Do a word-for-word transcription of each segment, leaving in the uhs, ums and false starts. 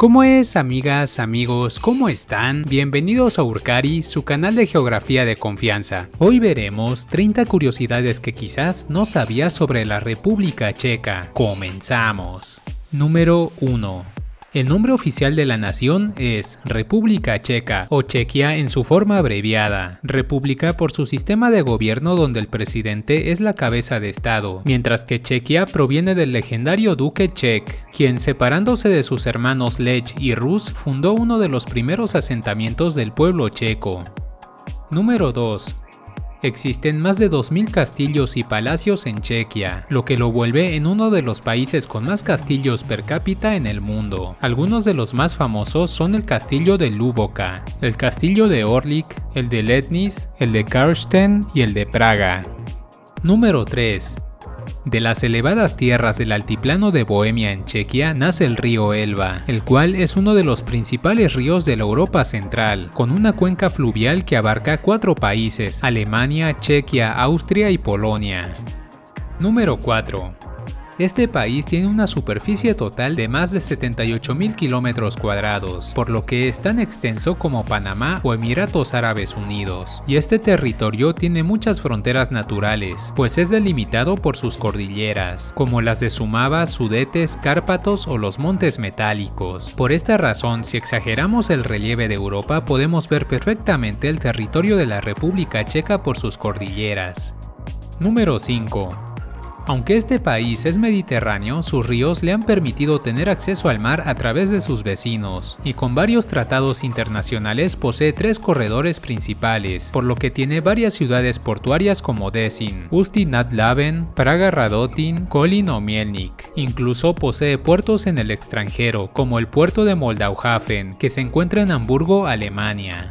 ¿Cómo es, amigas, amigos? ¿Cómo están? Bienvenidos a Urcari, su canal de geografía de confianza. Hoy veremos treinta curiosidades que quizás no sabías sobre la República Checa. Comenzamos. Número uno. El nombre oficial de la nación es República Checa o Chequia en su forma abreviada. República por su sistema de gobierno donde el presidente es la cabeza de estado, mientras que Chequia proviene del legendario duque Czech, quien separándose de sus hermanos Lech y Rus fundó uno de los primeros asentamientos del pueblo checo. Número dos. Existen más de dos mil castillos y palacios en Chequia, lo que lo vuelve en uno de los países con más castillos per cápita en el mundo. Algunos de los más famosos son el castillo de Luboka, el castillo de Orlik, el de Letnis, el de Karsten y el de Praga. Número tres. De las elevadas tierras del altiplano de Bohemia en Chequia nace el río Elba, el cual es uno de los principales ríos de la Europa central, con una cuenca fluvial que abarca cuatro países: Alemania, Chequia, Austria y Polonia. Número cuatro. Este país tiene una superficie total de más de setenta y ocho mil kilómetros cuadrados, por lo que es tan extenso como Panamá o Emiratos Árabes Unidos, y este territorio tiene muchas fronteras naturales, pues es delimitado por sus cordilleras, como las de Sumava, Sudetes, Cárpatos o los Montes Metálicos. Por esta razón, si exageramos el relieve de Europa, podemos ver perfectamente el territorio de la República Checa por sus cordilleras. Número cinco. Aunque este país es mediterráneo, sus ríos le han permitido tener acceso al mar a través de sus vecinos, y con varios tratados internacionales posee tres corredores principales, por lo que tiene varias ciudades portuarias como Desin, Ústí nad Labem, Praga Radotín, Kolín o Mielnik. Incluso posee puertos en el extranjero, como el puerto de Moldau-Hafen, que se encuentra en Hamburgo, Alemania.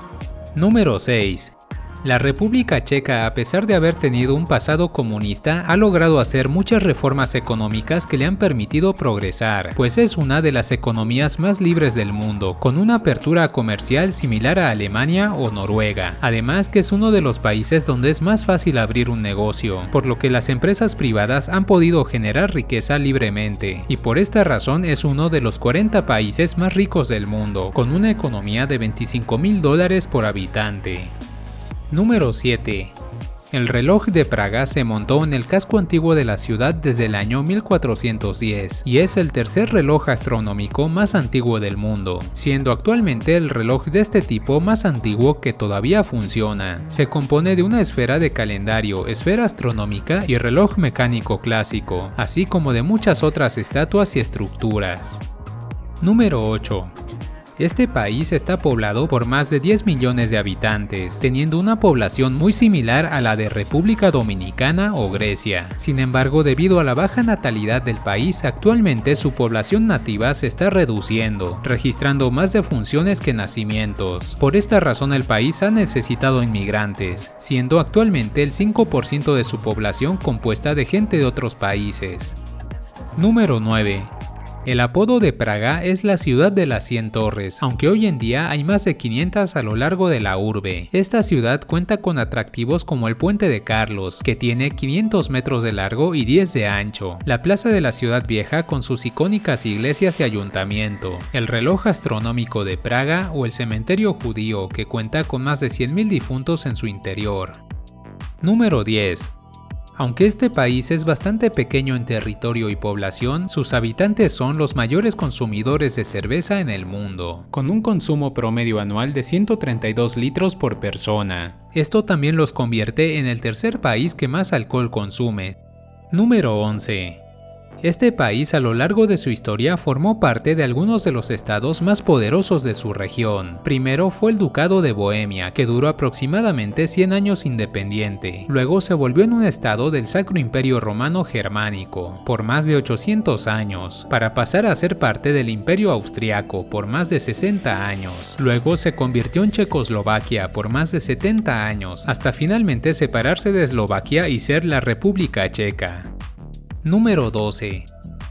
Número seis. La República Checa, a pesar de haber tenido un pasado comunista, ha logrado hacer muchas reformas económicas que le han permitido progresar, pues es una de las economías más libres del mundo, con una apertura comercial similar a Alemania o Noruega. Además que es uno de los países donde es más fácil abrir un negocio, por lo que las empresas privadas han podido generar riqueza libremente, y por esta razón es uno de los cuarenta países más ricos del mundo, con una economía de veinticinco mil dólares por habitante. Número siete. El reloj de Praga se montó en el casco antiguo de la ciudad desde el año mil cuatrocientos diez y es el tercer reloj astronómico más antiguo del mundo, siendo actualmente el reloj de este tipo más antiguo que todavía funciona. Se compone de una esfera de calendario, esfera astronómica y reloj mecánico clásico, así como de muchas otras estatuas y estructuras. Número ocho. Este país está poblado por más de diez millones de habitantes, teniendo una población muy similar a la de República Dominicana o Grecia. Sin embargo, debido a la baja natalidad del país, actualmente su población nativa se está reduciendo, registrando más defunciones que nacimientos. Por esta razón el país ha necesitado inmigrantes, siendo actualmente el cinco por ciento de su población compuesta de gente de otros países. Número nueve. El apodo de Praga es la ciudad de las cien torres, aunque hoy en día hay más de quinientas a lo largo de la urbe. Esta ciudad cuenta con atractivos como el Puente de Carlos, que tiene quinientos metros de largo y diez de ancho, la Plaza de la Ciudad Vieja con sus icónicas iglesias y ayuntamiento, el reloj astronómico de Praga o el cementerio judío, que cuenta con más de cien mil difuntos en su interior. Número diez. Aunque este país es bastante pequeño en territorio y población, sus habitantes son los mayores consumidores de cerveza en el mundo, con un consumo promedio anual de ciento treinta y dos litros por persona. Esto también los convierte en el tercer país que más alcohol consume. Número once. Este país a lo largo de su historia formó parte de algunos de los estados más poderosos de su región. Primero fue el Ducado de Bohemia, que duró aproximadamente cien años independiente. Luego se volvió en un estado del Sacro Imperio Romano Germánico por más de ochocientos años, para pasar a ser parte del Imperio Austriaco por más de sesenta años. Luego se convirtió en Checoslovaquia por más de setenta años, hasta finalmente separarse de Eslovaquia y ser la República Checa. Número doce.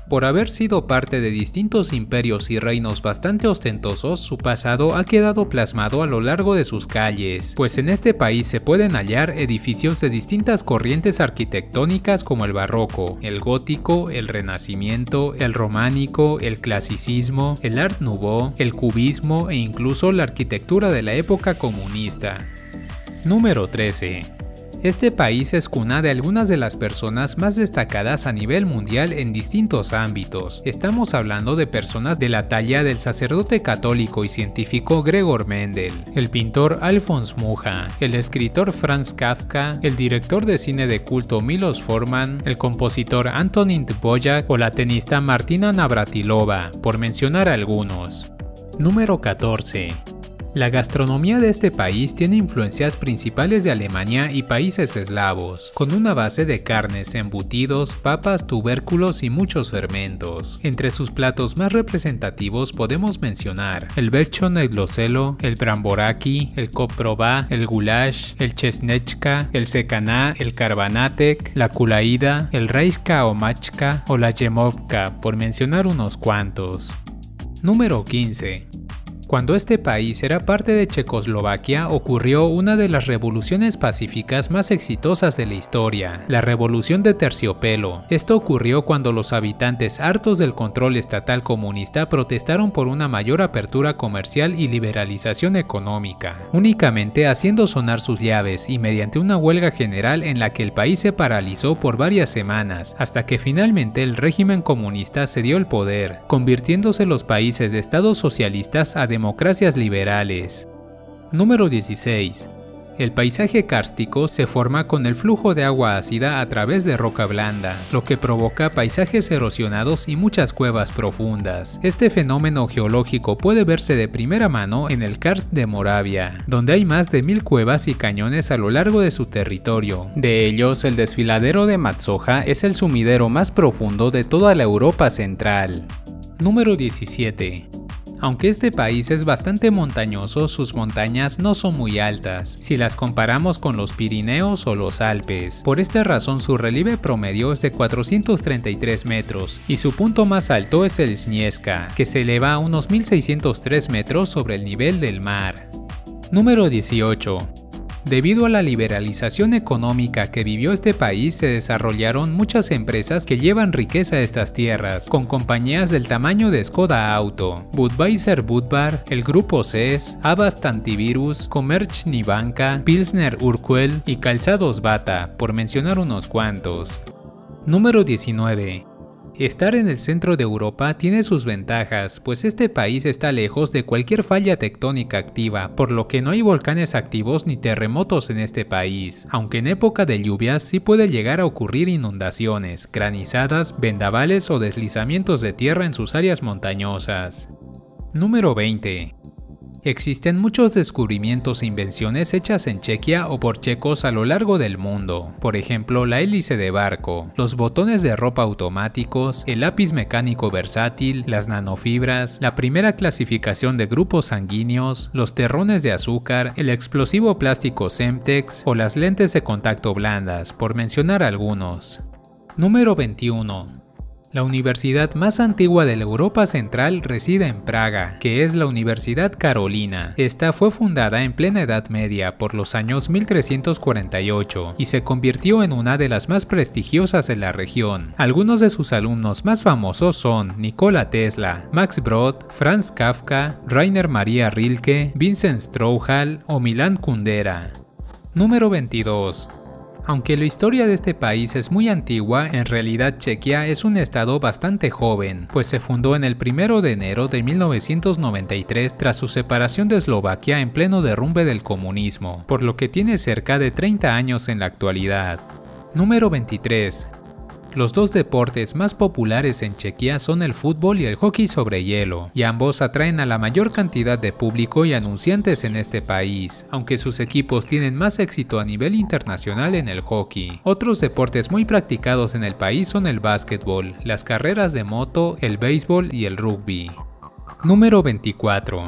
Por haber sido parte de distintos imperios y reinos bastante ostentosos, su pasado ha quedado plasmado a lo largo de sus calles, pues en este país se pueden hallar edificios de distintas corrientes arquitectónicas como el barroco, el gótico, el renacimiento, el románico, el clasicismo, el art nouveau, el cubismo e incluso la arquitectura de la época comunista. Número trece. Este país es cuna de algunas de las personas más destacadas a nivel mundial en distintos ámbitos. Estamos hablando de personas de la talla del sacerdote católico y científico Gregor Mendel, el pintor Alfons Mucha, el escritor Franz Kafka, el director de cine de culto Milos Forman, el compositor Antonín Dvořák o la tenista Martina Navratilova, por mencionar algunos. Número catorce. La gastronomía de este país tiene influencias principales de Alemania y países eslavos, con una base de carnes, embutidos, papas, tubérculos y muchos fermentos. Entre sus platos más representativos podemos mencionar el Bečoný Blozelo, el Bramboraki, el Koprova, el Gulash, el Česnečka, el Sekaná, el Karbanatek, la Kulaida, el Rajská Omáčka o la Jemovka, por mencionar unos cuantos. Número quince. Cuando este país era parte de Checoslovaquia ocurrió una de las revoluciones pacíficas más exitosas de la historia, la Revolución de Terciopelo. Esto ocurrió cuando los habitantes, hartos del control estatal comunista, protestaron por una mayor apertura comercial y liberalización económica, únicamente haciendo sonar sus llaves y mediante una huelga general en la que el país se paralizó por varias semanas, hasta que finalmente el régimen comunista cedió el poder, convirtiéndose los países de estados socialistas a democracias liberales. Número dieciséis. El paisaje kárstico se forma con el flujo de agua ácida a través de roca blanda, lo que provoca paisajes erosionados y muchas cuevas profundas. Este fenómeno geológico puede verse de primera mano en el Karst de Moravia, donde hay más de mil cuevas y cañones a lo largo de su territorio. De ellos, el desfiladero de Matsoja es el sumidero más profundo de toda la Europa central. Número diecisiete. Aunque este país es bastante montañoso, sus montañas no son muy altas, si las comparamos con los Pirineos o los Alpes. Por esta razón su relieve promedio es de cuatrocientos treinta y tres metros, y su punto más alto es el Śnieżka, que se eleva a unos mil seiscientos tres metros sobre el nivel del mar. Número dieciocho. Debido a la liberalización económica que vivió este país, se desarrollaron muchas empresas que llevan riqueza a estas tierras, con compañías del tamaño de Skoda Auto, Budweiser Budvar, el Grupo C E S, Avast Antivirus, Komerční banka, Pilsner Urquell y Calzados Bata, por mencionar unos cuantos. Número diecinueve. Estar en el centro de Europa tiene sus ventajas, pues este país está lejos de cualquier falla tectónica activa, por lo que no hay volcanes activos ni terremotos en este país, aunque en época de lluvias sí puede llegar a ocurrir inundaciones, granizadas, vendavales o deslizamientos de tierra en sus áreas montañosas. Número veinte. Existen muchos descubrimientos e invenciones hechas en Chequia o por checos a lo largo del mundo, por ejemplo la hélice de barco, los botones de ropa automáticos, el lápiz mecánico versátil, las nanofibras, la primera clasificación de grupos sanguíneos, los terrones de azúcar, el explosivo plástico Semtex o las lentes de contacto blandas, por mencionar algunos. Número veintiuno. La universidad más antigua de la Europa Central reside en Praga, que es la Universidad Carolina. Esta fue fundada en plena Edad Media por los años mil trescientos cuarenta y ocho y se convirtió en una de las más prestigiosas de la región. Algunos de sus alumnos más famosos son Nikola Tesla, Max Brod, Franz Kafka, Rainer Maria Rilke, Vincent Strouhal o Milan Kundera. Número veintidós. Aunque la historia de este país es muy antigua, en realidad Chequia es un estado bastante joven, pues se fundó en el primero de enero de mil novecientos noventa y tres tras su separación de Eslovaquia en pleno derrumbe del comunismo, por lo que tiene cerca de treinta años en la actualidad. Número veintitrés. Los dos deportes más populares en Chequia son el fútbol y el hockey sobre hielo, y ambos atraen a la mayor cantidad de público y anunciantes en este país, aunque sus equipos tienen más éxito a nivel internacional en el hockey. Otros deportes muy practicados en el país son el básquetbol, las carreras de moto, el béisbol y el rugby. Número veinticuatro.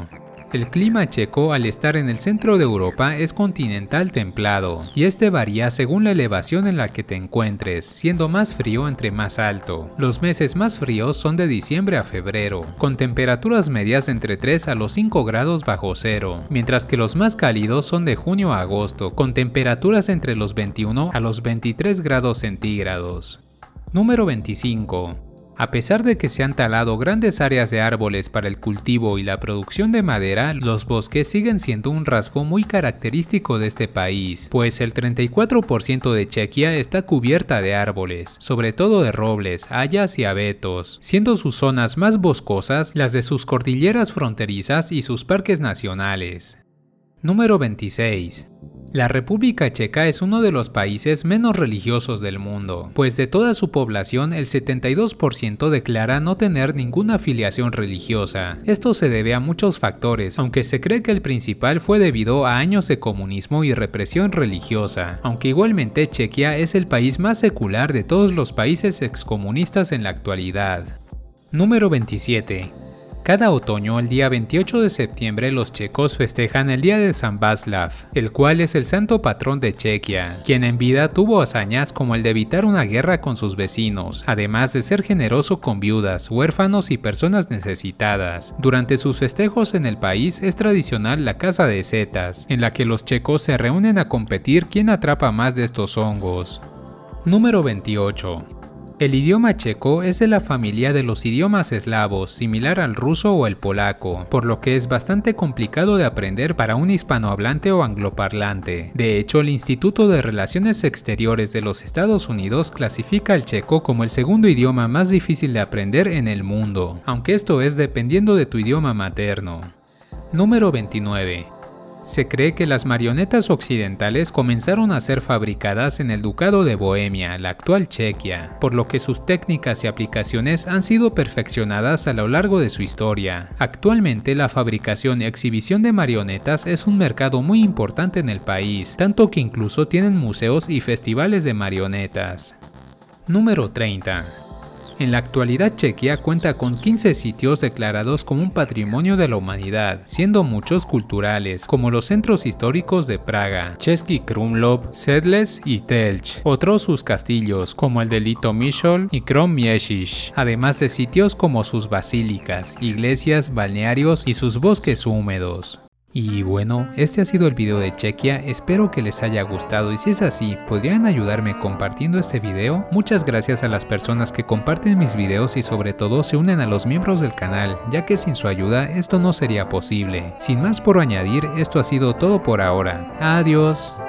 El clima checo, al estar en el centro de Europa, es continental templado, y este varía según la elevación en la que te encuentres, siendo más frío entre más alto. Los meses más fríos son de diciembre a febrero, con temperaturas medias de entre tres a los cinco grados bajo cero, mientras que los más cálidos son de junio a agosto, con temperaturas entre los veintiuno a los veintitrés grados centígrados. Número veinticinco. A pesar de que se han talado grandes áreas de árboles para el cultivo y la producción de madera, los bosques siguen siendo un rasgo muy característico de este país, pues el treinta y cuatro por ciento de Chequia está cubierta de árboles, sobre todo de robles, hayas y abetos, siendo sus zonas más boscosas las de sus cordilleras fronterizas y sus parques nacionales. Número veintiséis. La República Checa es uno de los países menos religiosos del mundo, pues de toda su población el setenta y dos por ciento declara no tener ninguna afiliación religiosa. Esto se debe a muchos factores, aunque se cree que el principal fue debido a años de comunismo y represión religiosa, aunque igualmente Chequia es el país más secular de todos los países excomunistas en la actualidad. Número veintisiete. Cada otoño, el día veintiocho de septiembre, los checos festejan el día de San Václav, el cual es el santo patrón de Chequia, quien en vida tuvo hazañas como el de evitar una guerra con sus vecinos, además de ser generoso con viudas, huérfanos y personas necesitadas. Durante sus festejos en el país es tradicional la caza de setas, en la que los checos se reúnen a competir quién atrapa más de estos hongos. Número veintiocho. El idioma checo es de la familia de los idiomas eslavos, similar al ruso o el polaco, por lo que es bastante complicado de aprender para un hispanohablante o angloparlante. De hecho, el Instituto de Relaciones Exteriores de los Estados Unidos clasifica el checo como el segundo idioma más difícil de aprender en el mundo, aunque esto es dependiendo de tu idioma materno. Número veintinueve. Se cree que las marionetas occidentales comenzaron a ser fabricadas en el Ducado de Bohemia, la actual Chequia, por lo que sus técnicas y aplicaciones han sido perfeccionadas a lo largo de su historia. Actualmente la fabricación y exhibición de marionetas es un mercado muy importante en el país, tanto que incluso tienen museos y festivales de marionetas. Número treinta. En la actualidad Chequia cuenta con quince sitios declarados como un patrimonio de la humanidad, siendo muchos culturales, como los centros históricos de Praga, Český Krumlov, Sedles y Telč, otros sus castillos, como el de Litomyšl y Krom Miešiš, además de sitios como sus basílicas, iglesias, balnearios y sus bosques húmedos. Y bueno, este ha sido el video de Chequia, espero que les haya gustado y si es así, ¿podrían ayudarme compartiendo este video? Muchas gracias a las personas que comparten mis videos y sobre todo se unen a los miembros del canal, ya que sin su ayuda esto no sería posible. Sin más por añadir, esto ha sido todo por ahora. Adiós.